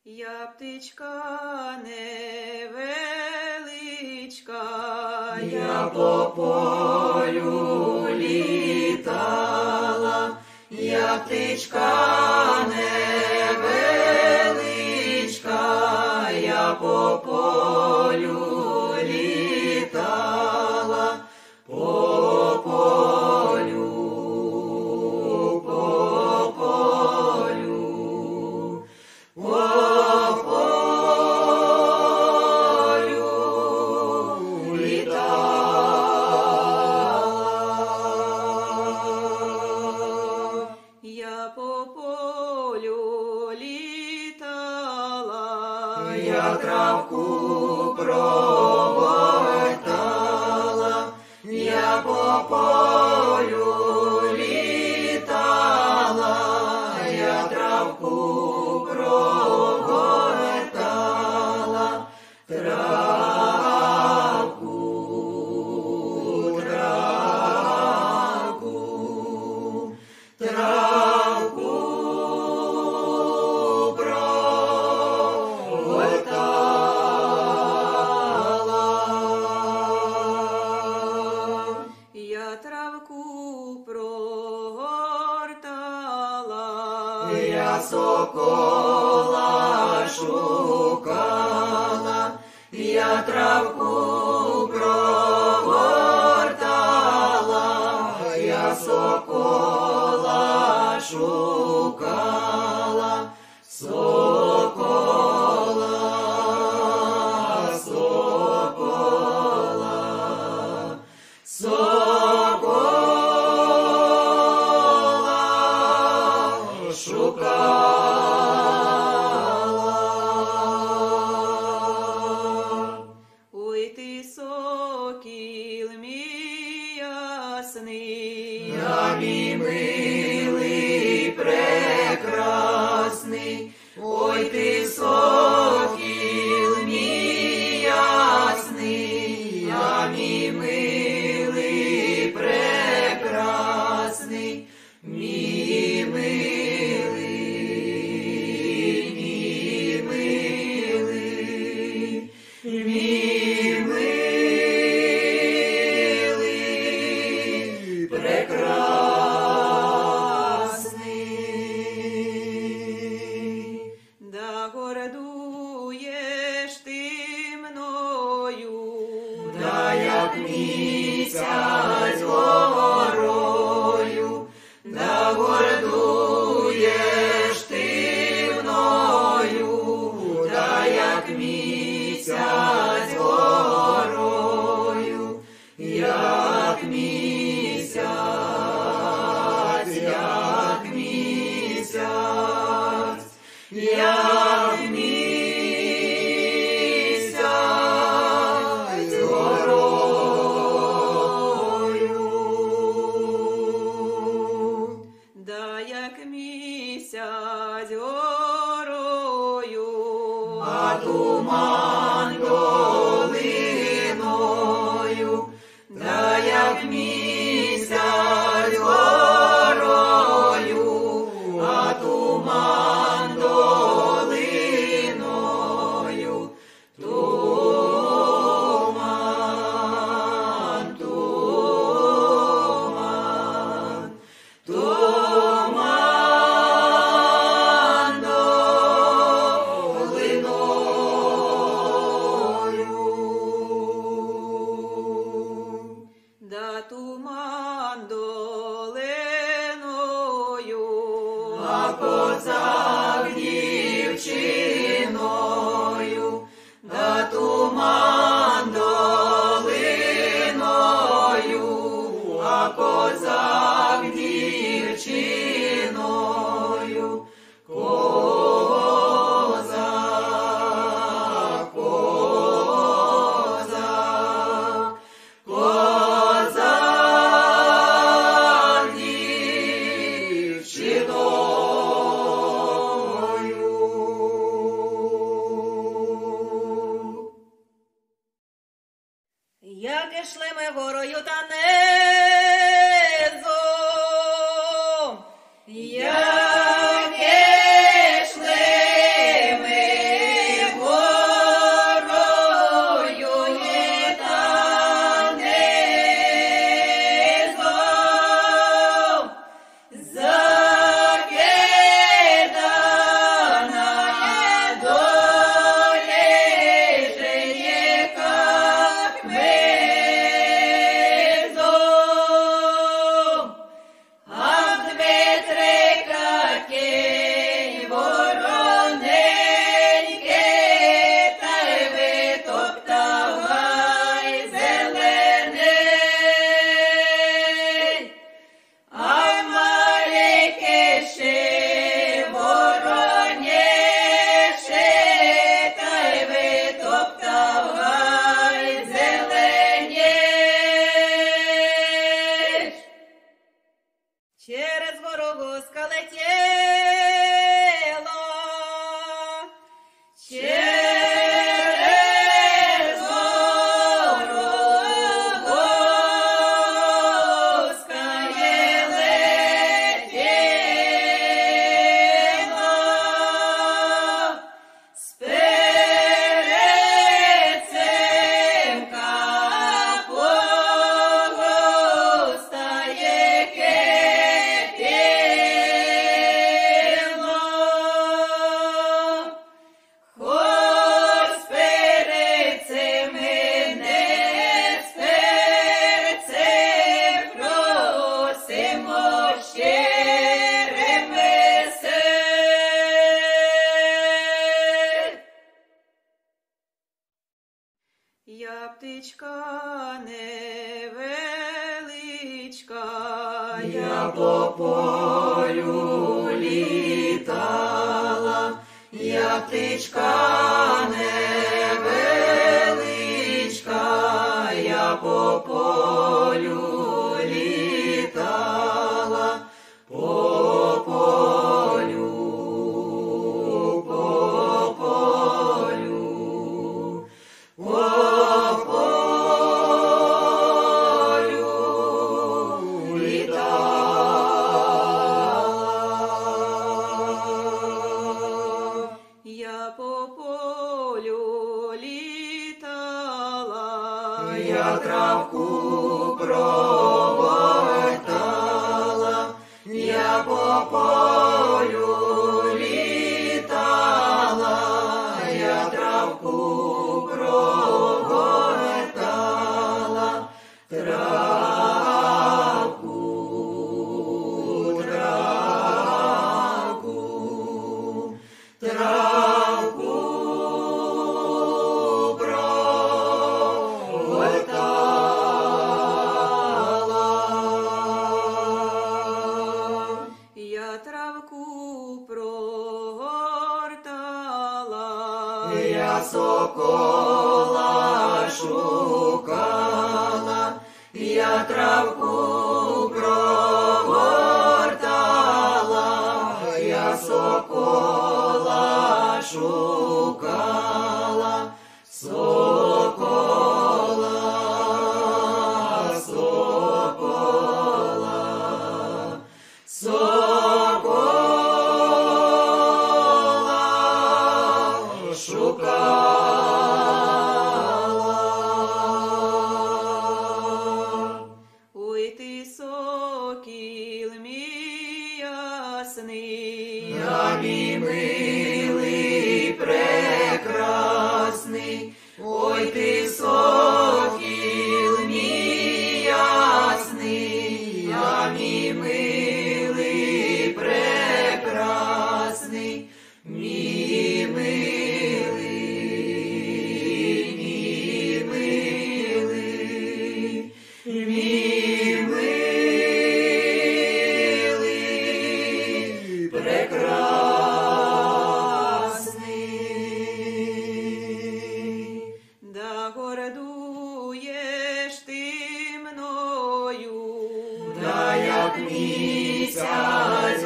Я птичка невеличка, я по полю літала, я птичка невеличка, я по полю літала, по полю, по полю, по полю літала. Я по полю літала, я травку провертала, я по полю літала, я травку провертала, травку, травку, травку провертала. Я травку прогортала, я сокола шукала, я травку прогортала, я сокола шукала, сокола, сокола, сокола шукала. Ой ти, сокіл мій ясний, я мій милий прекрасний, ой ти, сокіл мій ясний, я мій милий прекрасний, мій милий, мій милий, мій милий прекрасний. Да гордуєш ти мною, да як місяць горою, да гордуєш ти мною, да як місяць горою, як місяць, як місяць, як місяць горою, да як місяць горою, а туман долиною, да як місяць горою, а туман долиною, туман, туман, туман долиною, да туман долиною, а козак дівчиною, да туман долиною, а козак дівчиною, козак, козак, козак дівчиною. Яке шлеме горою та низом, яке шлеме я птичка невеличка, я по полю літала, я птичка невеличка, я по полю літала, по полю, по полю, по полю літала. Я по полю літала, я травку провертала, я по полю літала, я травку провертала, травку, травку, травку провертала. Я травку прогортала, я сокола шукала, я травку прогортала, я сокола шукала, сокола, сокола, сокола шукала. Ой ти, сокіл мій ясний, а мій милий прекрасний, ой ти, сокіл мій ясний, а мій милий прекрасний, мій милий, мій милий, мій милий прекрасний. Да гордуєш ти мною, да як місяць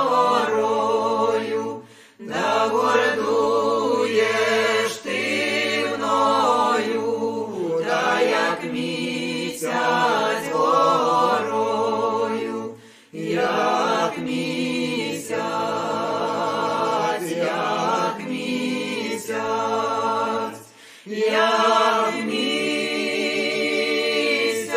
горою, да гордуєш ти мною, да як місяць горою, як місяць, як місяць, як місяць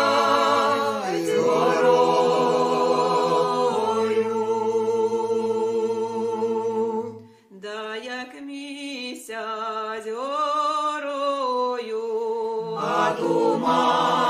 горою, да як місяць горою, а туман